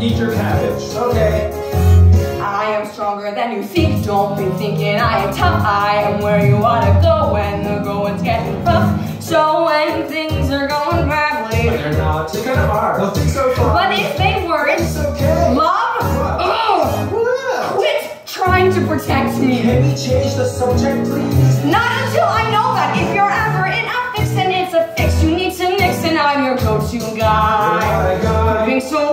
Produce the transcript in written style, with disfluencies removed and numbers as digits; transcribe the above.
eat your cabbage. Okay. I am stronger than you think. Don't be thinking I am tough. I am where you wanna go when the going's getting rough. So when things are going badly, But they're not. They kind of are. They'll think so far. but if they weren't, It's okay. love, quit trying to protect me. Can we change the subject, please? Not until I know that if you're ever in a fix, then it's a fix. You need to nix, and I'm your go-to guy. You're my guy. Being so